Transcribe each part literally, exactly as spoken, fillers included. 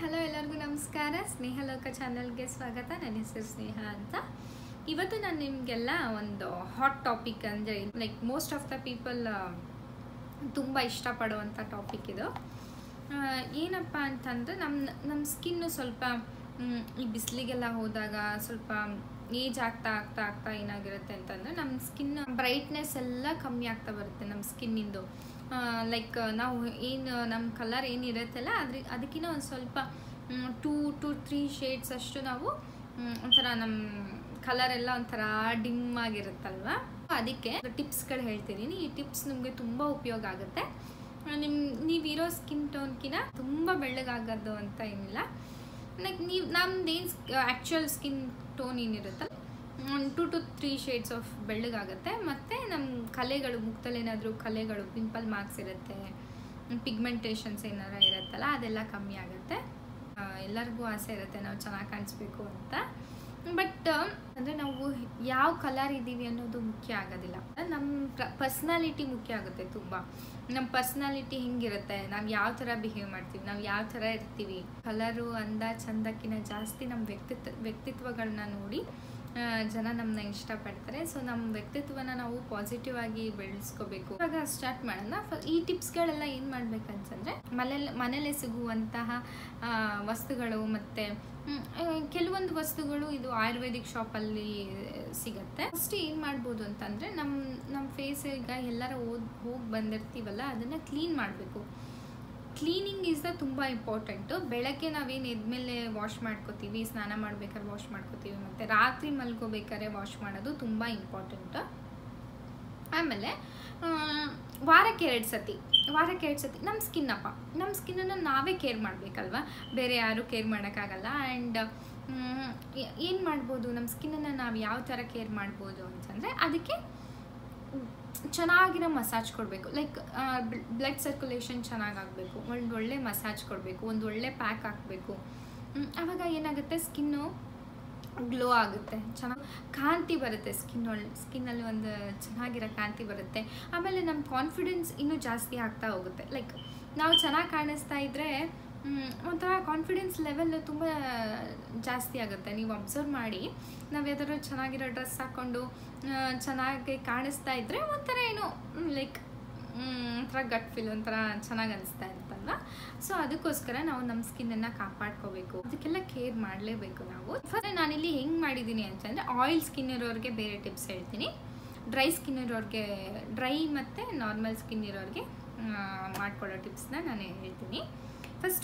Hello ಎಲ್ಲರಿಗೂ ನಮಸ್ಕಾರ. ಸ್ನೇಹ ಲೋಕ ಚಾನಲ್ಗೆ ಸ್ವಾಗತ. ನನ್ನ ಹೆಸರು ಸ್ನೇಹ ಅಂತ. ಇವತ್ತು ನಾನು ನಿಮಗೆಲ್ಲ ಒಂದು ಹಾಟ್ ಟಾಪಿಕ್ ಅಂದರೆ like most of the people ತುಂಬ ಇಷ್ಟಪಡುವಂಥ ಟಾಪಿಕ್ ಇದು. ಏನಪ್ಪ ಅಂತಂದರೆ ನಮ್ಮ ನಮ್ಮ ಸ್ಕಿನ್ನು ಸ್ವಲ್ಪ ಈ ಬಿಸಿಲಿಗೆಲ್ಲ ಹೋದಾಗ ಸ್ವಲ್ಪ ಏಜ್ ಆಗ್ತಾ ಆಗ್ತಾ ಆಗ್ತಾ ಏನಾಗಿರುತ್ತೆ ಅಂತಂದರೆ ನಮ್ಮ ಸ್ಕಿನ್ ಬ್ರೈಟ್ನೆಸ್ ಎಲ್ಲ ಕಮ್ಮಿ ಆಗ್ತಾ ಬರುತ್ತೆ. ನಮ್ಮ ಸ್ಕಿನ್ನಿಂದು ಲೈಕ್ ನಾವು ಏನು ನಮ್ಮ ಕಲರ್ ಏನಿರುತ್ತಲ್ಲ ಅದ್ರ ಅದಕ್ಕಿಂತ ಒಂದು ಸ್ವಲ್ಪ ಟೂ ಟು ತ್ರೀ ಶೇಡ್ಸ್ ಅಷ್ಟು ನಾವು ಒಂಥರ ನಮ್ಮ ಕಲರ್ ಎಲ್ಲ ಒಂಥರ ಡಿಮ್ ಆಗಿರುತ್ತಲ್ವ. ಅದಕ್ಕೆ ಟಿಪ್ಸ್ಗಳು ಹೇಳ್ತಿದ್ದೀನಿ. ಈ ಟಿಪ್ಸ್ ನಿಮಗೆ ತುಂಬ ಉಪಯೋಗ ಆಗುತ್ತೆ. ನಿಮ್ಮ ನೀವಿರೋ ಸ್ಕಿನ್ ಟೋನ್ಕಿನ ತುಂಬ ಬೆಳ್ಳಗಾಗೋದು ಅಂತ ಏನಿಲ್ಲ. ಲೈಕ್ ನೀವು ನಮ್ದೇನು ಆ್ಯಕ್ಚುಯಲ್ ಸ್ಕಿನ್ ಟೋನ್ ಏನಿರುತ್ತಲ್ಲ ಒಂದು two two three shades of ಬೆಳ್ಳಗಾಗುತ್ತೆ. ಮತ್ತು ನಮ್ಮ ಕಲೆಗಳು ಮುಖದಲ್ಲಿ ಏನಾದರೂ ಕಲೆಗಳು ಪಿಂಪಲ್ ಮಾರ್ಕ್ಸ್ ಇರುತ್ತೆ, ಪಿಗ್ಮೆಂಟೇಷನ್ಸ್ ಏನಾರ ಇರುತ್ತಲ್ಲ ಅದೆಲ್ಲ ಕಮ್ಮಿ ಆಗುತ್ತೆ. ಎಲ್ಲರಿಗೂ ಆಸೆ ಇರುತ್ತೆ ನಾವು ಚೆನ್ನಾಗಿ ಕಾಣಿಸ್ಬೇಕು ಅಂತ. ಬಟ್ ಅಂದರೆ ನಾವು ಯಾವ ಕಲರ್ ಇದ್ದೀವಿ ಅನ್ನೋದು ಮುಖ್ಯ ಆಗೋದಿಲ್ಲ. ನಮ್ಮ ಪರ್ಸ್ನಾಲಿಟಿ ಮುಖ್ಯ ಆಗುತ್ತೆ ತುಂಬ. ನಮ್ಮ ಪರ್ಸ್ನಾಲಿಟಿ ಹಿಂಗಿರುತ್ತೆ, ನಾವು ಯಾವ ಥರ ಬಿಹೇವ್ ಮಾಡ್ತೀವಿ, ನಾವು ಯಾವ ಥರ ಇರ್ತೀವಿ. ಕಲರು ಅಂದ ಚಂದಕ್ಕಿಂತ ಜಾಸ್ತಿ ನಮ್ಮ ವ್ಯಕ್ತಿತ್ವ ವ್ಯಕ್ತಿತ್ವಗಳನ್ನ ನೋಡಿ ಜನ ನಮ್ಮನ್ನ ಇಷ್ಟಪಡ್ತಾರೆ. ಸೊ ನಮ್ಮ ವ್ಯಕ್ತಿತ್ವನ ನಾವು ಪಾಸಿಟಿವ್ ಆಗಿ ಬೆಳೆಸ್ಕೋಬೇಕು. ಇವಾಗ ಸ್ಟಾರ್ಟ್ ಮಾಡೋಣ. ಈ ಟಿಪ್ಸ್ಗಳೆಲ್ಲ ಏನು ಮಾಡ್ಬೇಕಂತಂದರೆ ಮನೇಲಿ ಮನೇಲೆ ಸಿಗುವಂತಹ ವಸ್ತುಗಳು ಮತ್ತು ಕೆಲವೊಂದು ವಸ್ತುಗಳು ಇದು ಆಯುರ್ವೇದಿಕ್ ಶಾಪಲ್ಲಿ ಸಿಗುತ್ತೆ. ಫಸ್ಟ್ ಏನು ಮಾಡ್ಬೋದು ಅಂತಂದರೆ ನಮ್ಮ ನಮ್ಮ ಫೇಸ್ ಈಗ ಎಲ್ಲರ ಓದ್ ಹೋಗಿ ಬಂದಿರ್ತೀವಲ್ಲ ಅದನ್ನು ಕ್ಲೀನ್ ಮಾಡಬೇಕು. ಕ್ಲೀನಿಂಗ್ ಈಸ್ ದ ತುಂಬ ಇಂಪಾರ್ಟೆಂಟು. ಬೆಳಗ್ಗೆ ನಾವೇನು ಎದ್ಮೇಲೆ ವಾಶ್ ಮಾಡ್ಕೋತೀವಿ, ಸ್ನಾನ ಮಾಡ್ಬೇಕಾದ್ರೆ ವಾಶ್ ಮಾಡ್ಕೋತೀವಿ, ಮತ್ತು ರಾತ್ರಿ ಮಲ್ಕೋಬೇಕಾದ್ರೆ ವಾಶ್ ಮಾಡೋದು ತುಂಬ ಇಂಪಾರ್ಟೆಂಟು. ಆಮೇಲೆ ವಾರಕ್ಕೆ ಎರಡು ಸತಿ ವಾರಕ್ಕೆ ಎರಡು ಸತಿ ನಮ್ಮ ಸ್ಕಿನ್ನಪ್ಪ ನಮ್ಮ ಸ್ಕಿನ್ನನ್ನು ನಾವೇ ಕೇರ್ ಮಾಡಬೇಕಲ್ವ, ಬೇರೆ ಯಾರೂ ಕೇರ್ ಮಾಡೋಕ್ಕಾಗಲ್ಲ. ಆ್ಯಂಡ್ ಏನು ಮಾಡ್ಬೋದು, ನಮ್ಮ ಸ್ಕಿನ್ನನ್ನು ನಾವು ಯಾವ ಥರ ಕೇರ್ ಮಾಡ್ಬೋದು ಅಂತಂದರೆ ಅದಕ್ಕೆ ಚೆನ್ನಾಗಿರೋ ಮಸಾಜ್ ಕೊಡಬೇಕು. ಲೈಕ್ ಬ್ಲಡ್ ಸರ್ಕ್ಯುಲೇಷನ್ ಚೆನ್ನಾಗಾಗಬೇಕು, ಒಂದು ಒಳ್ಳೆ ಮಸಾಜ್ ಕೊಡಬೇಕು, ಒಂದು ಒಳ್ಳೆ ಪ್ಯಾಕ್ ಹಾಕಬೇಕು. ಆವಾಗ ಏನಾಗುತ್ತೆ, ಸ್ಕಿನ್ನು ಗ್ಲೋ ಆಗುತ್ತೆ, ಚೆನ್ನಾಗಿ ಕಾಂತಿ ಬರುತ್ತೆ. ಸ್ಕಿನ್ ಒಳ್ಳೆ ಸ್ಕಿನ್ನಲ್ಲಿ ಒಂದು ಚೆನ್ನಾಗಿರೋ ಕಾಂತಿ ಬರುತ್ತೆ. ಆಮೇಲೆ ನಮ್ಮ ಕಾನ್ಫಿಡೆನ್ಸ್ ಇನ್ನೂ ಜಾಸ್ತಿ ಆಗ್ತಾ ಹೋಗುತ್ತೆ. ಲೈಕ್ ನಾವು ಚೆನ್ನಾಗಿ ಕಾಣಿಸ್ತಾ ಇದ್ದರೆ ಒಂಥರ ಕಾನ್ಫಿಡೆನ್ಸ್ ಲೆವೆಲ್ ತುಂಬ ಜಾಸ್ತಿ ಆಗುತ್ತೆ. ನೀವು ಅಬ್ಸರ್ವ್ ಮಾಡಿ, ನಾವು ಯಾವ್ದಾದ್ರು ಚೆನ್ನಾಗಿರೋ ಡ್ರೆಸ್ ಹಾಕ್ಕೊಂಡು ಚೆನ್ನಾಗಿ ಕಾಣಿಸ್ತಾ ಇದ್ದರೆ ಒಂಥರ ಏನೋ ಲೈಕ್ ಒಂಥರ ಗಟ್ ಫೀಲ್, ಒಂಥರ ಚೆನ್ನಾಗಿ ಅನಿಸ್ತಾ ಇರುತ್ತಲ್ವ. ಸೊ ಅದಕ್ಕೋಸ್ಕರ ನಾವು ನಮ್ಮ ಸ್ಕಿನ್ನನ್ನು ಕಾಪಾಡ್ಕೋಬೇಕು, ಅದಕ್ಕೆಲ್ಲ ಕೇರ್ ಮಾಡಲೇಬೇಕು ನಾವು. ಫಸ್ಟ್ ನಾನಿಲ್ಲಿ ಹೆಂಗೆ ಮಾಡಿದ್ದೀನಿ ಅಂತಂದರೆ ಆಯಿಲ್ ಸ್ಕಿನ್ ಇರೋರಿಗೆ ಬೇರೆ ಟಿಪ್ಸ್ ಹೇಳ್ತೀನಿ, ಡ್ರೈ ಸ್ಕಿನ್ ಇರೋರಿಗೆ ಡ್ರೈ ಮತ್ತು ನಾರ್ಮಲ್ ಸ್ಕಿನ್ ಇರೋರಿಗೆ ಮಾಡ್ಕೊಳ್ಳೋ ಟಿಪ್ಸ್ನ ನಾನು ಹೇಳ್ತೀನಿ. ಫಸ್ಟು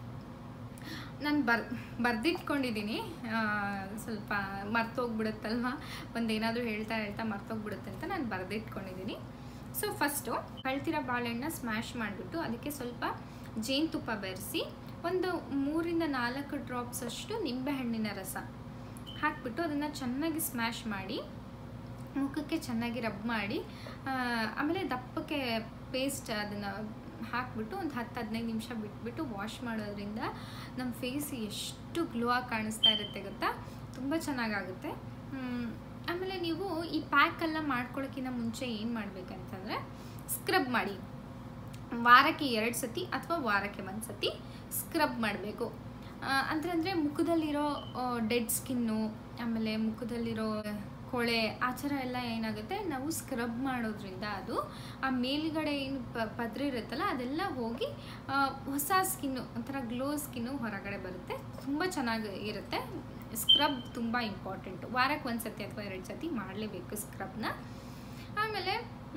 ನಾನು ಬರ್ ಬರೆದಿಟ್ಕೊಂಡಿದ್ದೀನಿ. ಸ್ವಲ್ಪ ಮರ್ತೋಗ್ಬಿಡುತ್ತಲ್ವ, ಒಂದೇನಾದರೂ ಹೇಳ್ತಾ ಹೇಳ್ತಾ ಮರ್ತೋಗ್ಬಿಡುತ್ತೆ ಅಂತ ನಾನು ಬರೆದಿಟ್ಕೊಂಡಿದ್ದೀನಿ. ಸೊ ಫಸ್ಟು ಕಳ್ತಿರೋ ಬಾಳೆಹಣ್ಣು ಸ್ಮ್ಯಾಶ್ ಮಾಡಿಬಿಟ್ಟು ಅದಕ್ಕೆ ಸ್ವಲ್ಪ ಜೇನುತುಪ್ಪ ಬೆರೆಸಿ ಒಂದು ಮೂರಿಂದ ನಾಲ್ಕು ಡ್ರಾಪ್ಸ್ ಅಷ್ಟು ನಿಂಬೆಹಣ್ಣಿನ ರಸ ಹಾಕಿಬಿಟ್ಟು ಅದನ್ನು ಚೆನ್ನಾಗಿ ಸ್ಮ್ಯಾಶ್ ಮಾಡಿ ಮುಖಕ್ಕೆ ಚೆನ್ನಾಗಿ ರಬ್ ಮಾಡಿ, ಆಮೇಲೆ ದಪ್ಪಕ್ಕೆ ಪೇಸ್ಟ್ ಅದನ್ನು ಹಾಕಿಬಿಟ್ಟು ಒಂದು ಹತ್ತು ಹದಿನೈದು ನಿಮಿಷ ಬಿಟ್ಬಿಟ್ಟು ವಾಶ್ ಮಾಡೋದ್ರಿಂದ ನಮ್ಮ ಫೇಸ್ ಎಷ್ಟು ಗ್ಲೋ ಆಗಿ ಕಾಣಿಸ್ತಾ ಇರುತ್ತೆ ಗೊತ್ತಾ, ತುಂಬ ಚೆನ್ನಾಗಾಗುತ್ತೆ. ಆಮೇಲೆ ನೀವು ಈ ಪ್ಯಾಕೆಲ್ಲ ಮಾಡ್ಕೊಳ್ಳೋಕ್ಕಿಂತ ಮುಂಚೆ ಏನು ಮಾಡಬೇಕಂತಂದರೆ ಸ್ಕ್ರಬ್ ಮಾಡಿ. ವಾರಕ್ಕೆ ಎರಡು ಸತಿ ಅಥವಾ ವಾರಕ್ಕೆ ಒಂದು ಸತಿ ಸ್ಕ್ರಬ್ ಮಾಡಬೇಕು. ಅಂತಂದರೆ ಮುಖದಲ್ಲಿರೋ ಡೆಡ್ ಸ್ಕಿನ್ನು, ಆಮೇಲೆ ಮುಖದಲ್ಲಿರೋ ಕೊಳೆ ಆ ಥರ ಎಲ್ಲ ಏನಾಗುತ್ತೆ, ನಾವು ಸ್ಕ್ರಬ್ ಮಾಡೋದ್ರಿಂದ ಅದು ಆ ಮೇಲ್ಗಡೆ ಏನು ಪದ್ರ ಇರುತ್ತಲ್ಲ ಅದೆಲ್ಲ ಹೋಗಿ ಹೊಸ ಸ್ಕಿನ್ನು ಒಂಥರ ಗ್ಲೋ ಸ್ಕಿನ್ನು ಹೊರಗಡೆ ಬರುತ್ತೆ. ತುಂಬ ಚೆನ್ನಾಗಿ ಇರುತ್ತೆ. ಸ್ಕ್ರಬ್ ತುಂಬ ಇಂಪಾರ್ಟೆಂಟು. ವಾರಕ್ಕೆ ಒಂದು ಸತಿ ಅಥವಾ ಎರಡು ಸತಿ ಮಾಡಲೇಬೇಕು ಸ್ಕ್ರಬ್ನ. ಆಮೇಲೆ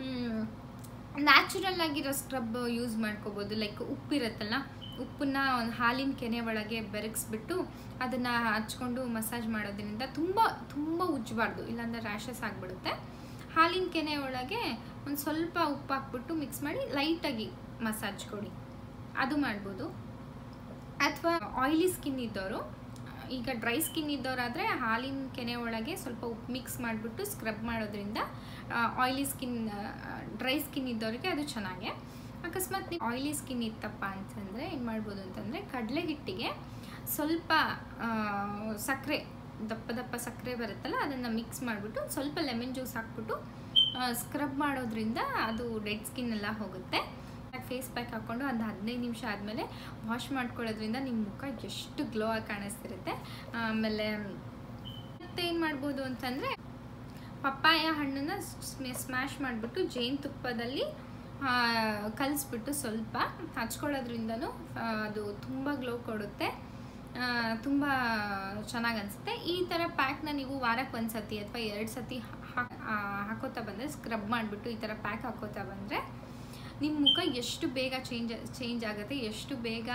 ನ್ಯಾಚುರಲ್ ಆಗಿರೋ ಸ್ಕ್ರಬ್ ಯೂಸ್ ಮಾಡ್ಕೋಬೋದು. ಲೈಕ್ ಉಪ್ಪಿರುತ್ತಲ್ಲ, ಉಪ್ಪನ್ನ ಒಂದು ಹಾಲಿನ ಕೆನೆ ಒಳಗೆ ಬೆರಗಿಸ್ಬಿಟ್ಟು ಅದನ್ನು ಹಚ್ಕೊಂಡು ಮಸಾಜ್ ಮಾಡೋದ್ರಿಂದ ತುಂಬ ತುಂಬ ಉಜ್ಜಬಾರ್ದು, ಇಲ್ಲಾಂದರೆ ರ್ಯಾಷಸ್ ಆಗಿಬಿಡುತ್ತೆ. ಹಾಲಿನ ಕೆನೆ ಒಳಗೆ ಒಂದು ಸ್ವಲ್ಪ ಉಪ್ಪು ಹಾಕ್ಬಿಟ್ಟು ಮಿಕ್ಸ್ ಮಾಡಿ ಲೈಟಾಗಿ ಮಸಾಜ್ ಕೊಡಿ, ಅದು ಮಾಡ್ಬೋದು. ಅಥವಾ ಆಯಿಲಿ ಸ್ಕಿನ್ ಇದ್ದವರು, ಈಗ ಡ್ರೈ ಸ್ಕಿನ್ ಇದ್ದವರಾದರೆ ಹಾಲಿನ ಕೆನೆ ಒಳಗೆ ಸ್ವಲ್ಪ ಉಪ್ಪು ಮಿಕ್ಸ್ ಮಾಡಿಬಿಟ್ಟು ಸ್ಕ್ರಬ್ ಮಾಡೋದ್ರಿಂದ ಆಯಿಲಿ ಸ್ಕಿನ್ ಡ್ರೈ ಸ್ಕಿನ್ ಇದ್ದವರಿಗೆ ಅದು ಚೆನ್ನಾಗೆ. ಅಕಸ್ಮಾತ್ ನೀವು ಆಯಿಲಿ ಸ್ಕಿನ್ ಇತ್ತಪ್ಪ ಅಂತಂದರೆ ಏನು ಮಾಡ್ಬೋದು ಅಂತಂದರೆ ಕಡಲೆ ಹಿಟ್ಟಿಗೆ ಸ್ವಲ್ಪ ಸಕ್ಕರೆ, ದಪ್ಪ ದಪ್ಪ ಸಕ್ಕರೆ ಬರುತ್ತಲ್ಲ ಅದನ್ನು ಮಿಕ್ಸ್ ಮಾಡಿಬಿಟ್ಟು ಸ್ವಲ್ಪ ಲೆಮನ್ ಜ್ಯೂಸ್ ಹಾಕ್ಬಿಟ್ಟು ಸ್ಕ್ರಬ್ ಮಾಡೋದ್ರಿಂದ ಅದು ಡೆಡ್ ಸ್ಕಿನ್ ಎಲ್ಲ ಹೋಗುತ್ತೆ. ಫೇಸ್ ಪ್ಯಾಕ್ ಹಾಕ್ಕೊಂಡು ಒಂದು ಹದಿನೈದು ನಿಮಿಷ ಆದಮೇಲೆ ವಾಶ್ ಮಾಡ್ಕೊಳ್ಳೋದ್ರಿಂದ ನಿಮ್ಮ ಮುಖ ಎಷ್ಟು ಗ್ಲೋ ಆಗಿ ಕಾಣಿಸ್ತಿರುತ್ತೆ. ಆಮೇಲೆ ಮತ್ತೇನು ಮಾಡ್ಬೋದು ಅಂತಂದರೆ ಪಪ್ಪಾಯ ಹಣ್ಣನ್ನು ಸ್ಮ್ಯಾಶ್ ಮಾಡಿಬಿಟ್ಟು ಜೇನುತುಪ್ಪದಲ್ಲಿ ಕಲಿಸ್ಬಿಟ್ಟು ಸ್ವಲ್ಪ ಹಚ್ಕೊಳ್ಳೋದ್ರಿಂದನೂ ಅದು ತುಂಬ ಗ್ಲೋ ಕೊಡುತ್ತೆ, ತುಂಬ ಚೆನ್ನಾಗಿ ಅನಿಸುತ್ತೆ. ಈ ಥರ ಪ್ಯಾಕ್ನ ನೀವು ವಾರಕ್ಕೆ ಒಂದು ಸತಿ ಅಥವಾ ಎರಡು ಸತಿ ಹಾಕೋತಾ ಬಂದರೆ, ಸ್ಕ್ರಬ್ ಮಾಡಿಬಿಟ್ಟು ಈ ಥರ ಪ್ಯಾಕ್ ಹಾಕೋತಾ ಬಂದರೆ ನಿಮ್ಮ ಮುಖ ಎಷ್ಟು ಬೇಗ ಚೇಂಜ್ ಚೇಂಜ್ ಆಗುತ್ತೆ, ಎಷ್ಟು ಬೇಗ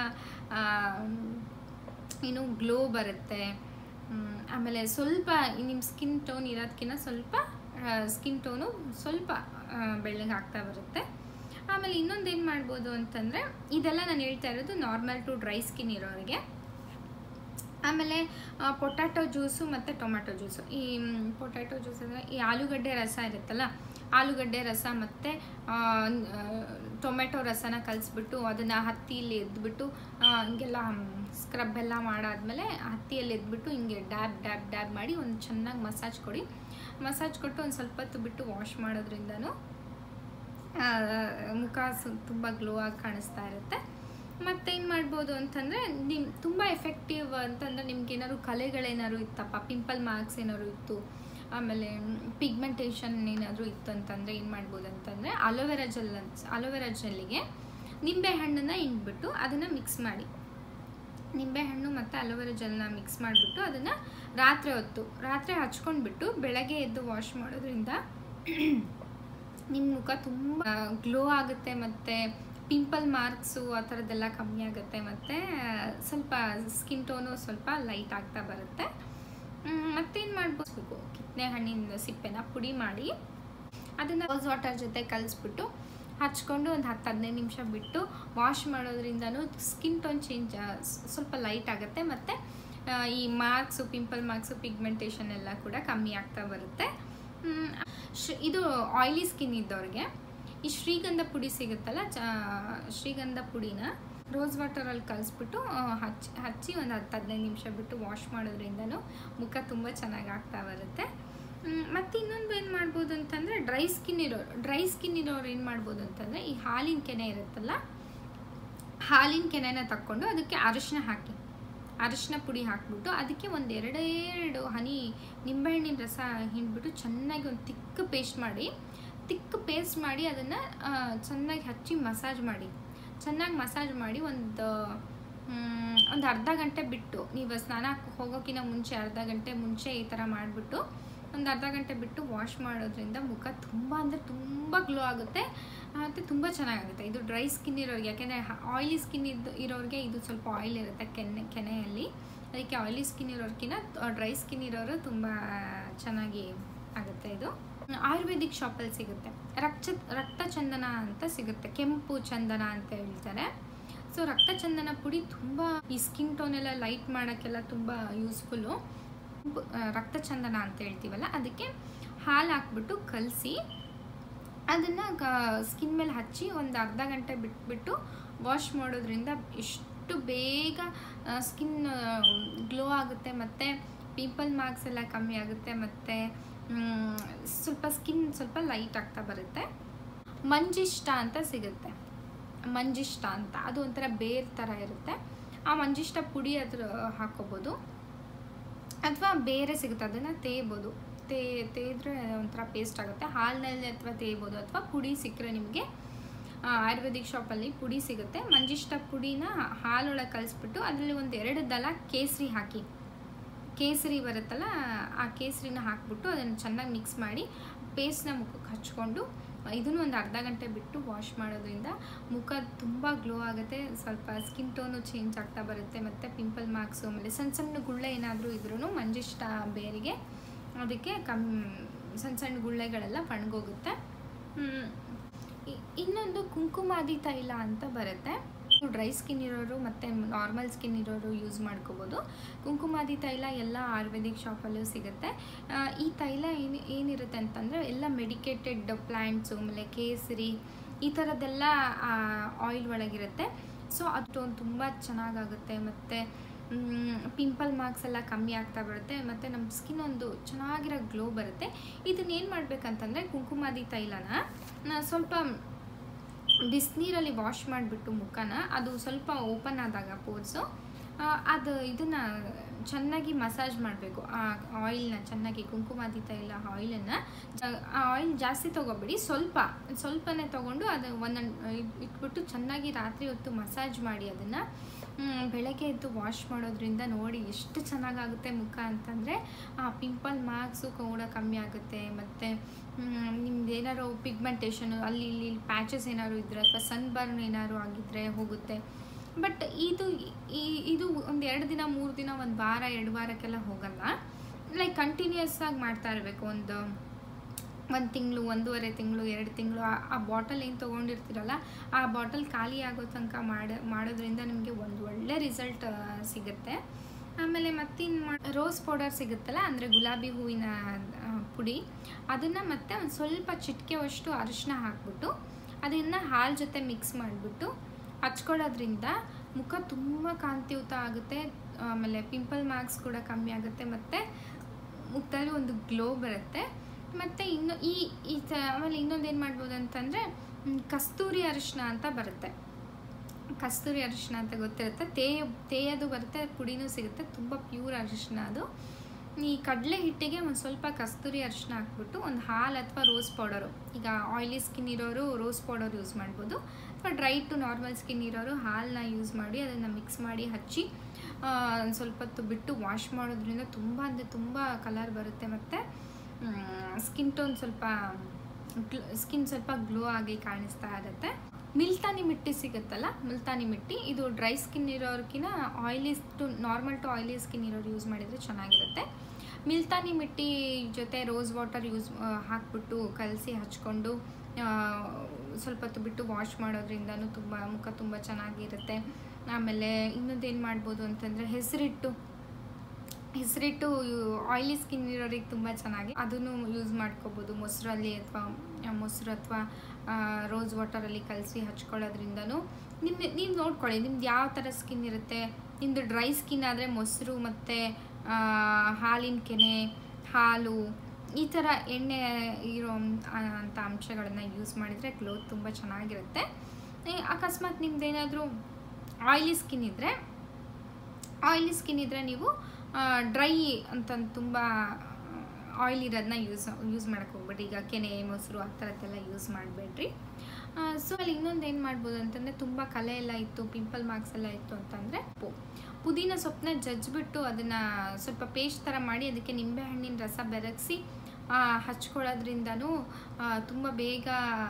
ಏನು ಗ್ಲೋ ಬರುತ್ತೆ. ಆಮೇಲೆ ಸ್ವಲ್ಪ ನಿಮ್ಮ ಸ್ಕಿನ್ ಟೋನ್ ಇರೋದಕ್ಕಿಂತ ಸ್ವಲ್ಪ ಸ್ಕಿನ್ ಟೋನು ಸ್ವಲ್ಪ ಬೆಳ್ಳಗೆ ಆಗ್ತಾ ಬರುತ್ತೆ. ಆಮೇಲೆ ಇನ್ನೊಂದೇನು ಮಾಡ್ಬೋದು ಅಂತಂದರೆ, ಇದೆಲ್ಲ ನಾನು ಹೇಳ್ತಾ ಇರೋದು ನಾರ್ಮಲ್ ಟು ಡ್ರೈ ಸ್ಕಿನ್ ಇರೋರಿಗೆ. ಆಮೇಲೆ ಪೊಟ್ಯಾಟೊ ಜ್ಯೂಸು ಮತ್ತು ಟೊಮ್ಯಾಟೊ ಜ್ಯೂಸು. ಈ ಪೊಟ್ಯಾಟೊ ಜ್ಯೂಸ್ ಅಂದರೆ ಈ ಆಲೂಗಡ್ಡೆ ರಸ ಇರುತ್ತಲ್ಲ, ಆಲೂಗಡ್ಡೆ ರಸ ಮತ್ತು ಟೊಮೆಟೊ ರಸನ ಕಲಿಸ್ಬಿಟ್ಟು ಅದನ್ನು ಹತ್ತಿಯಲ್ಲಿ ಎದ್ಬಿಟ್ಟು ಹಿಂಗೆಲ್ಲ ಸ್ಕ್ರಬ್ ಎಲ್ಲ ಮಾಡಾದ್ಮೇಲೆ ಹತ್ತಿಯಲ್ಲಿ ಎದ್ಬಿಟ್ಟು ಹಿಂಗೆ ಡ್ಯಾಬ್ ಡ್ಯಾಬ್ ಡ್ಯಾಬ್ ಮಾಡಿ ಒಂದು ಚೆನ್ನಾಗಿ ಮಸಾಜ್ ಕೊಡಿ. ಮಸಾಜ್ ಕೊಟ್ಟು ಒಂದು ಸ್ವಲ್ಪ ಹೊತ್ತು ಬಿಟ್ಟು ವಾಶ್ ಮಾಡೋದ್ರಿಂದನೂ ಮುಖ ಸು ತುಂಬ ಗ್ಲೋ ಆಗಿ ಕಾಣಿಸ್ತಾ ಇರುತ್ತೆ. ಮತ್ತೇನು ಮಾಡ್ಬೋದು ಅಂತಂದರೆ, ನಿಮ್ಮ ತುಂಬ ಎಫೆಕ್ಟಿವ್ ಅಂತಂದರೆ ನಿಮ್ಗೆ ಏನಾದ್ರು ಕಲೆಗಳೇನಾದ್ರು ಇತ್ತಪ್ಪ, ಪಿಂಪಲ್ ಮಾರ್ಕ್ಸ್ ಏನಾದ್ರು ಇತ್ತು, ಆಮೇಲೆ ಪಿಗ್ಮೆಂಟೇಷನ್ ಏನಾದರೂ ಇತ್ತು ಅಂತಂದರೆ ಏನು ಮಾಡ್ಬೋದು ಅಂತಂದರೆ, ಅಲೋವೆರಾ ಜೆಲ್ ಅಲೋವೆರಾ ಜೆಲ್ಲಿಗೆ ನಿಂಬೆಹಣ್ಣನ್ನು ಹಿಂಡ್ಬಿಟ್ಟು ಅದನ್ನು ಮಿಕ್ಸ್ ಮಾಡಿ, ನಿಂಬೆಹಣ್ಣು ಮತ್ತು ಅಲೋವೆರಾ ಜೆಲ್ನ ಮಿಕ್ಸ್ ಮಾಡಿಬಿಟ್ಟು ಅದನ್ನು ರಾತ್ರಿ ಹೊತ್ತು ರಾತ್ರಿ ಹಚ್ಕೊಂಡ್ಬಿಟ್ಟು ಬೆಳಗ್ಗೆ ಎದ್ದು ವಾಶ್ ಮಾಡೋದ್ರಿಂದ ನಿಮ್ಮ ಮುಖ ತುಂಬ ಗ್ಲೋ ಆಗುತ್ತೆ ಮತ್ತು ಪಿಂಪಲ್ ಮಾರ್ಕ್ಸು ಆ ಥರದ್ದೆಲ್ಲ ಕಮ್ಮಿ ಆಗುತ್ತೆ ಮತ್ತು ಸ್ವಲ್ಪ ಸ್ಕಿನ್ ಟೋನು ಸ್ವಲ್ಪ ಲೈಟ್ ಆಗ್ತಾ ಬರುತ್ತೆ. ಮತ್ತೇನು ಮಾಡ್ಬೋದು, ಕಿತ್ತಳೆ ಹಣ್ಣಿನ ಸಿಪ್ಪೆನ ಪುಡಿ ಮಾಡಿ ಅದನ್ನು ರೋಸ್ ವಾಟರ್ ಜೊತೆ ಕಲಿಸ್ಬಿಟ್ಟು ಹಚ್ಕೊಂಡು ಒಂದು ಹತ್ತು ಹದಿನೈದು ನಿಮಿಷ ಬಿಟ್ಟು ವಾಶ್ ಮಾಡೋದ್ರಿಂದನೂ ಸ್ಕಿನ್ ಟೋನ್ ಚೇಂಜ್ ಸ್ವಲ್ಪ ಲೈಟ್ ಆಗುತ್ತೆ ಮತ್ತು ಈ ಮಾರ್ಕ್ಸು ಪಿಂಪಲ್ ಮಾರ್ಕ್ಸು ಪಿಗ್ಮೆಂಟೇಷನ್ ಎಲ್ಲ ಕೂಡ ಕಮ್ಮಿ ಆಗ್ತಾ ಬರುತ್ತೆ. ಇದು ಆಯಿಲಿ ಸ್ಕಿನ್ ಇದ್ದವ್ರಿಗೆ ಈ ಶ್ರೀಗಂಧ ಪುಡಿ ಸಿಗುತ್ತಲ್ಲ, ಚ ಶ್ರೀಗಂಧ ಪುಡಿನ ರೋಸ್ ವಾಟರಲ್ಲಿ ಕಲಿಸ್ಬಿಟ್ಟು ಹಚ್ಚಿ ಹಚ್ಚಿ ಒಂದು ಹತ್ತು ಹದಿನೈದು ನಿಮಿಷ ಬಿಟ್ಟು ವಾಶ್ ಮಾಡೋದ್ರಿಂದನೂ ಮುಖ ತುಂಬ ಚೆನ್ನಾಗಿ ಆಗ್ತಾ ಬರುತ್ತೆ. ಮತ್ತು ಇನ್ನೊಂದು ಏನು ಮಾಡ್ಬೋದು ಅಂತಂದರೆ, ಡ್ರೈ ಸ್ಕಿನ್ ಇರೋರು ಡ್ರೈ ಸ್ಕಿನ್ ಇರೋರು ಏನು ಮಾಡ್ಬೋದು ಅಂತಂದರೆ, ಈ ಹಾಲಿನ ಕೆನೆ ಇರುತ್ತಲ್ಲ, ಹಾಲಿನ ಕೆನೆನ ತಕ್ಕೊಂಡು ಅದಕ್ಕೆ ಅರಿಶಿನ ಹಾಕಿ ಅರಿಶಿನ ಪುಡಿ ಹಾಕಿಬಿಟ್ಟು ಅದಕ್ಕೆ ಒಂದು ಎರಡೆರಡು ಹನಿ ನಿಂಬೆಹಣ್ಣಿನ ರಸ ಹಿಂಡ್ಬಿಟ್ಟು ಚೆನ್ನಾಗಿ ಒಂದು ತಿಕ್ಕ ಪೇಸ್ಟ್ ಮಾಡಿ ತಿಕ್ಕ ಪೇಸ್ಟ್ ಮಾಡಿ ಅದನ್ನು ಚೆನ್ನಾಗಿ ಹಚ್ಚಿ ಮಸಾಜ್ ಮಾಡಿ ಚೆನ್ನಾಗಿ ಮಸಾಜ್ ಮಾಡಿ ಒಂದು ಒಂದು ಅರ್ಧ ಗಂಟೆ ಬಿಟ್ಟು, ನೀವು ಸ್ನಾನ ಹೋಗೋಕ್ಕಿಂತ ಮುಂಚೆ ಅರ್ಧ ಗಂಟೆ ಮುಂಚೆ ಈ ಥರ ಮಾಡಿಬಿಟ್ಟು ಒಂದು ಅರ್ಧ ಗಂಟೆ ಬಿಟ್ಟು ವಾಶ್ ಮಾಡೋದ್ರಿಂದ ಮುಖ ತುಂಬ ಅಂದರೆ ತುಂಬ ಗ್ಲೋ ಆಗುತ್ತೆ ಮತ್ತು ತುಂಬ ಚೆನ್ನಾಗುತ್ತೆ. ಇದು ಡ್ರೈ ಸ್ಕಿನ್ ಇರೋರಿಗೆ, ಯಾಕೆಂದರೆ ಆಯಿಲಿ ಸ್ಕಿನ್ ಇದ್ದು ಇರೋರಿಗೆ ಇದು ಸ್ವಲ್ಪ ಆಯಿಲ್ ಇರುತ್ತೆ ಕೆನೆ ಕೆನೆಯಲ್ಲಿ, ಅದಕ್ಕೆ ಆಯಿಲಿ ಸ್ಕಿನ್ ಇರೋರ್ಕಿಂತ ಡ್ರೈ ಸ್ಕಿನ್ ಇರೋರು ತುಂಬ ಚೆನ್ನಾಗಿ ಆಗುತ್ತೆ. ಇದು ಆಯುರ್ವೇದಿಕ್ ಶಾಪಲ್ಲಿ ಸಿಗುತ್ತೆ. ರಕ್ತ ರಕ್ತ ಚಂದನ ಅಂತ ಸಿಗುತ್ತೆ, ಕೆಂಪು ಚಂದನ ಅಂತ ಹೇಳ್ತಾರೆ. ಸೊ ರಕ್ತ ಚಂದನ ಪುಡಿ ತುಂಬ ಈ ಸ್ಕಿನ್ ಟೋನ್ ಎಲ್ಲ ಲೈಟ್ ಮಾಡೋಕ್ಕೆಲ್ಲ ತುಂಬ ಯೂಸ್ಫುಲ್ಲು. ರಕ್ತ ಚಂದನ ಅಂತ ಹೇಳ್ತೀವಲ್ಲ, ಅದಕ್ಕೆ ಹಾಲು ಹಾಕ್ಬಿಟ್ಟು ಕಲಸಿ ಅದನ್ನು ಕ ಸ್ಕಿನ್ ಮೇಲೆ ಹಚ್ಚಿ ಒಂದು ಅರ್ಧ ಗಂಟೆ ಬಿಟ್ಬಿಟ್ಟು ವಾಶ್ ಮಾಡೋದ್ರಿಂದ ಎಷ್ಟು ಬೇಗ ಸ್ಕಿನ್ ಗ್ಲೋ ಆಗುತ್ತೆ ಮತ್ತು ಪಿಂಪಲ್ ಮಾರ್ಕ್ಸ್ ಎಲ್ಲ ಕಮ್ಮಿ ಆಗುತ್ತೆ ಮತ್ತು ಸ್ವಲ್ಪ ಸ್ಕಿನ್ ಸ್ವಲ್ಪ ಲೈಟ್ ಆಗ್ತಾ ಬರುತ್ತೆ. ಮಂಜಿಷ್ಟ ಅಂತ ಸಿಗುತ್ತೆ, ಮಂಜಿಷ್ಟ ಅಂತ, ಅದು ಒಂಥರ ಬೇರ್ ಥರ ಇರುತ್ತೆ. ಆ ಮಂಜಿಷ್ಟ ಪುಡಿ ಅದ್ರ ಹಾಕೋಬೋದು ಅಥವಾ ಬೇರೆ ಸಿಗುತ್ತೆ, ಅದನ್ನು ತೇಯ್ಬೋದು. ತೇ ತೇದ್ರೆ ಒಂಥರ ಪೇಸ್ಟ್ ಆಗುತ್ತೆ. ಹಾಲಿನಲ್ಲಿ ಅಥವಾ ತೇಯ್ಬೋದು ಅಥವಾ ಪುಡಿ ಸಿಕ್ಕರೆ ನಿಮಗೆ ಆಯುರ್ವೇದಿಕ್ ಶಾಪಲ್ಲಿ ಪುಡಿ ಸಿಗುತ್ತೆ. ಮಂಜಿಷ್ಟ ಪುಡಿನ ಹಾಲೊಳಗೆ ಕಲಿಸ್ಬಿಟ್ಟು ಅದರಲ್ಲಿ ಒಂದು ಎರಡು ದಳ ಕೇಸರಿ ಹಾಕಿ, ಕೇಸರಿ ಬರುತ್ತಲ್ಲ ಆ ಕೇಸರಿನ ಹಾಕ್ಬಿಟ್ಟು ಅದನ್ನು ಚೆನ್ನಾಗಿ ಮಿಕ್ಸ್ ಮಾಡಿ ಪೇಸ್ಟ್ನ ಮುಖಕ್ಕೆ ಹಚ್ಕೊಂಡು ಇದನ್ನು ಒಂದು ಅರ್ಧ ಗಂಟೆ ಬಿಟ್ಟು ವಾಶ್ ಮಾಡೋದ್ರಿಂದ ಮುಖ ತುಂಬ ಗ್ಲೋ ಆಗುತ್ತೆ, ಸ್ವಲ್ಪ ಸ್ಕಿನ್ ಟೋನು ಚೇಂಜ್ ಆಗ್ತಾ ಬರುತ್ತೆ ಮತ್ತು ಪಿಂಪಲ್ ಮಾರ್ಕ್ಸು ಆಮೇಲೆ ಸಣ್ಣ ಸಣ್ಣ ಗುಳ್ಳೆ ಏನಾದರೂ ಇದ್ರೂ ಮಂಜಿಷ್ಟ ಬೇರಿಗೆ ಅದಕ್ಕೆ ಕಮ್ ಸಣ್ಣ ಸಣ್ಣ ಗುಳ್ಳೆಗಳೆಲ್ಲ ಒಣಗೋಗುತ್ತೆ. ಇನ್ನೊಂದು ಕುಂಕುಮಾದಿ ತೈಲ ಅಂತ ಬರುತ್ತೆ, ಡ್ರೈ ಸ್ಕಿನ್ ಇರೋರು ಮತ್ತು ನಾರ್ಮಲ್ ಸ್ಕಿನ್ ಇರೋರು ಯೂಸ್ ಮಾಡ್ಕೋಬೋದು. ಕುಂಕುಮಾದಿ ತೈಲ ಎಲ್ಲ ಆಯುರ್ವೇದಿಕ್ ಶಾಪಲ್ಲೂ ಸಿಗುತ್ತೆ. ಈ ತೈಲ ಏನು ಏನಿರುತ್ತೆ ಅಂತಂದರೆ ಎಲ್ಲ ಮೆಡಿಕೇಟೆಡ್ ಪ್ಲ್ಯಾಂಟ್ಸು ಆಮೇಲೆ ಕೇಸರಿ ಈ ಥರದ್ದೆಲ್ಲ ಆಯಿಲ್ ಒಳಗಿರುತ್ತೆ. ಸೊ ಅದು ಒಂದು ತುಂಬ ಚೆನ್ನಾಗಾಗುತ್ತೆ ಮತ್ತು ಪಿಂಪಲ್ ಮಾರ್ಕ್ಸ್ ಎಲ್ಲ ಕಮ್ಮಿ ಆಗ್ತಾ ಬರುತ್ತೆ ಮತ್ತು ನಮ್ಮ ಸ್ಕಿನ್ ಒಂದು ಚೆನ್ನಾಗಿರೋ ಗ್ಲೋ ಬರುತ್ತೆ. ಇದನ್ನೇನು ಮಾಡಬೇಕಂತಂದರೆ ಕುಂಕುಮಾದಿ ತೈಲನ ಸ್ವಲ್ಪ ಬಿಸಿನೀರಲ್ಲಿ ವಾಶ್ ಮಾಡಿಬಿಟ್ಟು ಮುಖನ ಅದು ಸ್ವಲ್ಪ ಓಪನ್ ಆದಾಗ ಪೋರ್ಸು ಅದು ಇದನ್ನು ಚೆನ್ನಾಗಿ ಮಸಾಜ್ ಮಾಡಬೇಕು. ಆ ಆಯಿಲ್ನ ಚೆನ್ನಾಗಿ ಕುಂಕುಮಾದಿ ತೈಲ ಆಯಿಲನ್ನು ಆ ಆಯಿಲ್ ಜಾಸ್ತಿ ತೊಗೊಬೇಡಿ, ಸ್ವಲ್ಪ ಸ್ವಲ್ಪನೇ ತೊಗೊಂಡು ಅದು ಒಂದೊಂದು ಇಟ್ಬಿಟ್ಟು ಚೆನ್ನಾಗಿ ರಾತ್ರಿ ಹೊತ್ತು ಮಸಾಜ್ ಮಾಡಿ ಅದನ್ನು ಬೆಳಗ್ಗೆ ಎದ್ದು ವಾಶ್ ಮಾಡೋದ್ರಿಂದ ನೋಡಿ ಎಷ್ಟು ಚೆನ್ನಾಗಾಗುತ್ತೆ ಮುಖ ಅಂತಂದರೆ ಆ ಪಿಂಪಲ್ ಮಾರ್ಕ್ಸು ಕೂಡ ಕಮ್ಮಿ ಆಗುತ್ತೆ. ಮತ್ತು ನಿಮ್ದು ಏನಾದ್ರು ಪಿಗ್ಮೆಂಟೇಷನು ಅಲ್ಲಿ ಇಲ್ಲಿ ಪ್ಯಾಚಸ್ ಏನಾದ್ರು ಇದ್ದರೆ ಅಥವಾ ಸನ್ ಬರ್ನ್ ಏನಾದ್ರು ಆಗಿದ್ದರೆ ಹೋಗುತ್ತೆ. ಬಟ್ ಇದು ಇದು ಒಂದು ಎರಡು ದಿನ ಮೂರು ದಿನ ಒಂದು ವಾರ ಎರಡು ವಾರಕ್ಕೆಲ್ಲ ಹೋಗಲ್ಲ. ಲೈಕ್ ಕಂಟಿನ್ಯೂಸ್ ಆಗಿ ಮಾಡ್ತಾ ಇರಬೇಕು. ಒಂದು ಒಂದು ತಿಂಗಳು ಒಂದೂವರೆ ತಿಂಗಳು ಎರಡು ತಿಂಗಳು ಆ ಬಾಟಲ್ ಏನು ತೊಗೊಂಡಿರ್ತೀರಲ್ಲ ಆ ಬಾಟಲ್ ಖಾಲಿ ಆಗೋ ತನಕ ಮಾಡಿ ಮಾಡೋದ್ರಿಂದ ನಿಮಗೆ ಒಂದು ಒಳ್ಳೆ ರಿಸಲ್ಟ್ ಸಿಗುತ್ತೆ. ಆಮೇಲೆ ಮತ್ತಿನ್ನು ಮಾ ರೋಸ್ ಪೌಡರ್ ಸಿಗುತ್ತಲ್ಲ, ಅಂದರೆ ಗುಲಾಬಿ ಹೂವಿನ ಪುಡಿ, ಅದನ್ನು ಮತ್ತೆ ಒಂದು ಸ್ವಲ್ಪ ಚಿಟಿಕೆವಷ್ಟು ಅರಿಶಿನ ಹಾಕ್ಬಿಟ್ಟು ಅದನ್ನು ಹಾಲು ಜೊತೆ ಮಿಕ್ಸ್ ಮಾಡಿಬಿಟ್ಟು ಹಚ್ಕೊಳ್ಳೋದ್ರಿಂದ ಮುಖ ತುಂಬ ಕಾಂತಿಯುತ ಆಗುತ್ತೆ. ಆಮೇಲೆ ಪಿಂಪಲ್ ಮಾರ್ಕ್ಸ್ ಕೂಡ ಕಮ್ಮಿ ಆಗುತ್ತೆ ಮತ್ತು ಮುಖದಲ್ಲಿ ಒಂದು ಗ್ಲೋ ಬರುತ್ತೆ. ಮತ್ತು ಇನ್ನು ಈ ಈ ತ ಆಮೇಲೆ ಇನ್ನೊಂದು ಏನು ಮಾಡ್ಬೋದು ಅಂತಂದರೆ ಕಸ್ತೂರಿ ಅರಿಶಿನ ಅಂತ ಬರುತ್ತೆ. ಕಸ್ತೂರಿ ಅರಿಶಿನ ಅಂತ ಗೊತ್ತಿರುತ್ತೆ, ತೇಯ ತೇಯದು ಬರುತ್ತೆ, ಪುಡಿನೂ ಸಿಗುತ್ತೆ, ತುಂಬ ಪ್ಯೂರ್ ಅರಿಶಿನ ಅದು. ಈ ಕಡಲೆ ಹಿಟ್ಟಿಗೆ ಒಂದು ಸ್ವಲ್ಪ ಕಸ್ತೂರಿ ಅರಿಶಿನ ಹಾಕ್ಬಿಟ್ಟು ಒಂದು ಹಾಲು ಅಥವಾ ರೋಸ್ ಪೌಡರು, ಈಗ ಆಯಿಲಿ ಸ್ಕಿನ್ ಇರೋರು ರೋಸ್ ಪೌಡರ್ ಯೂಸ್ ಮಾಡ್ಬೋದು, ಅಥವಾ ಡ್ರೈ ಟು ನಾರ್ಮಲ್ ಸ್ಕಿನ್ ಇರೋರು ಹಾಲನ್ನ ಯೂಸ್ ಮಾಡಿ ಅದನ್ನು ಮಿಕ್ಸ್ ಮಾಡಿ ಹಚ್ಚಿ ಒಂದು ಸ್ವಲ್ಪ ಹೊತ್ತು ಬಿಟ್ಟು ವಾಶ್ ಮಾಡೋದ್ರಿಂದ ತುಂಬ ಅಂದರೆ ತುಂಬ ಕಲರ್ ಬರುತ್ತೆ. ಮತ್ತು ಸ್ಕಿನ್ ಟೋನ್ ಸ್ವಲ್ಪ ಸ್ಕಿನ್ ಸ್ವಲ್ಪ ಗ್ಲೋ ಆಗಿ ಕಾಣಿಸ್ತಾ ಇರುತ್ತೆ. ಮುಲ್ತಾನಿ ಮಿಟ್ಟಿ ಸಿಗುತ್ತಲ್ಲ, ಮುಲ್ತಾನಿ ಮಿಟ್ಟಿ ಇದು ಡ್ರೈ ಸ್ಕಿನ್ ಇರೋರ್ಕಿನ್ನ oily to normal to oily skin ಇರೋರು ಯೂಸ್ ಮಾಡಿದರೆ ಚೆನ್ನಾಗಿರುತ್ತೆ. ಮುಲ್ತಾನಿ ಮಿಟ್ಟಿ ಜೊತೆ ರೋಸ್ ವಾಟರ್ ಯೂಸ್ ಹಾಕ್ಬಿಟ್ಟು ಕಲಸಿ ಹಚ್ಕೊಂಡು ಸ್ವಲ್ಪ ಹೊತ್ತು ಬಿಟ್ಟು ವಾಶ್ ಮಾಡೋದ್ರಿಂದನೂ ತುಂಬ ಮುಖ ತುಂಬ ಚೆನ್ನಾಗಿರುತ್ತೆ. ಆಮೇಲೆ ಇನ್ನೊಂದು ಏನು ಮಾಡ್ಬೋದು ಅಂತಂದರೆ ಹೆಸರಿಟ್ಟು ಹೆಸರಿಟ್ಟು ಆಯಿಲಿ ಸ್ಕಿನ್ ಇರೋರಿಗೆ ತುಂಬ ಚೆನ್ನಾಗಿ ಅದನ್ನು ಯೂಸ್ ಮಾಡ್ಕೋಬೋದು. ಮೊಸರಲ್ಲಿ ಅಥವಾ ಮೊಸರು ಅಥವಾ ರೋಸ್ ವಾಟರಲ್ಲಿ ಕಲಸಿ ಹಚ್ಕೊಳ್ಳೋದ್ರಿಂದನೂ ನಿಮ್ಮ ನೀವು ನೋಡ್ಕೊಳ್ಳಿ ನಿಮ್ದು ಯಾವ ಥರ ಸ್ಕಿನ್ ಇರುತ್ತೆ. ನಿಮ್ಮದು ಡ್ರೈ ಸ್ಕಿನ್ ಆದರೆ ಮೊಸರು ಮತ್ತು ಹಾಲಿನ ಕೆನೆ, ಹಾಲು, ಈ ಥರ ಎಣ್ಣೆ ಇರೋ ಅಂಥ ಅಂಶಗಳನ್ನು ಯೂಸ್ ಮಾಡಿದರೆ ಗ್ಲೋ ತುಂಬ ಚೆನ್ನಾಗಿರುತ್ತೆ. ಅಕಸ್ಮಾತ್ ನಿಮ್ದೇನಾದರೂ ಆಯಿಲಿ ಸ್ಕಿನ್ ಇದ್ದರೆ ಆಯಿಲಿ ಸ್ಕಿನ್ ಇದ್ದರೆ ನೀವು ಡ್ರೈ ಅಂತ ತುಂಬ ಆಯಿಲ್ ಇರೋದನ್ನ ಯೂಸ್ ಯೂಸ್ ಮಾಡೋಕ್ಕೆ ಹೋಗ್ಬೇಡಿ. ಈಗ ಕೆನೆ, ಮೊಸರು ಆ ಥರದ್ದೆಲ್ಲ ಯೂಸ್ ಮಾಡಬೇಡ್ರಿ. ಸೊ ಅಲ್ಲಿ ಇನ್ನೊಂದು ಏನು ಮಾಡ್ಬೋದು ಅಂತಂದರೆ ತುಂಬ ಕಲೆ ಎಲ್ಲ ಇತ್ತು, ಪಿಂಪಲ್ ಮಾರ್ಕ್ಸ್ ಎಲ್ಲ ಇತ್ತು ಅಂತಂದರೆ ಪುದೀನ ಸೊಪ್ಪನ್ನ ಜಜ್ಜಿಬಿಟ್ಟು ಅದನ್ನು ಸ್ವಲ್ಪ ಪೇಸ್ಟ್ ಥರ ಮಾಡಿ ಅದಕ್ಕೆ ನಿಂಬೆಹಣ್ಣಿನ ರಸ ಬೆರಗಿಸಿ ಹಚ್ಕೊಳ್ಳೋದ್ರಿಂದನೂ ತುಂಬ ಬೇಗ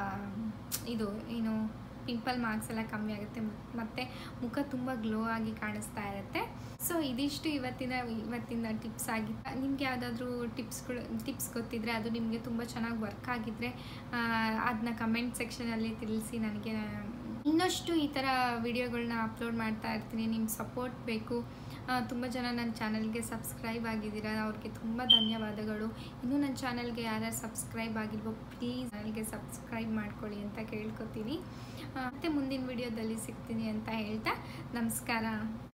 ಇದು ಏನು ಪಿಂಪಲ್ ಮಾರ್ಕ್ಸ್ ಎಲ್ಲ ಕಮ್ಮಿ ಆಗುತ್ತೆ ಮತ್ತು ಮುಖ ತುಂಬ ಗ್ಲೋ ಆಗಿ ಕಾಣಿಸ್ತಾ ಇರುತ್ತೆ. ಸೊ ಇದಿಷ್ಟು ಇವತ್ತಿನ ಇವತ್ತಿನ ಟಿಪ್ಸ್ ಆಗಿತ್ತು. ನಿಮ್ಗೆ ಯಾವುದಾದ್ರೂ ಟಿಪ್ಸ್ಗಳು ಟಿಪ್ಸ್ ಗೊತ್ತಿದ್ದರೆ ಅದು ನಿಮಗೆ ತುಂಬ ಚೆನ್ನಾಗಿ ವರ್ಕ್ ಆಗಿದ್ದರೆ ಅದನ್ನ ಕಮೆಂಟ್ ಸೆಕ್ಷನಲ್ಲಿ ತಿಳಿಸಿ. ನನಗೆ ಇನ್ನಷ್ಟು ಈ ಥರ ವಿಡಿಯೋಗಳನ್ನ ಅಪ್ಲೋಡ್ ಮಾಡ್ತಾ ಇರ್ತೀನಿ. ನಿಮ್ಮ ಸಪೋರ್ಟ್ ಬೇಕು. ತುಂಬ ಜನ ನನ್ನ ಚಾನಲ್ಗೆ ಸಬ್ಸ್ಕ್ರೈಬ್ ಆಗಿದ್ದೀರಾ, ಅವ್ರಿಗೆ ತುಂಬ ಧನ್ಯವಾದಗಳು. ಇನ್ನೂ ನನ್ನ ಚಾನಲ್ಗೆ ಯಾರ್ಯಾರು ಸಬ್ಸ್ಕ್ರೈಬ್ ಆಗಿಲ್ವೋ ಪ್ಲೀಸ್ ನನಗೆ ಸಬ್ಸ್ಕ್ರೈಬ್ ಮಾಡ್ಕೊಳ್ಳಿ ಅಂತ ಕೇಳ್ಕೊತೀನಿ. ಮತ್ತು ಮುಂದಿನ ವಿಡಿಯೋದಲ್ಲಿ ಸಿಗ್ತೀನಿ ಅಂತ ಹೇಳ್ತಾ ನಮಸ್ಕಾರ.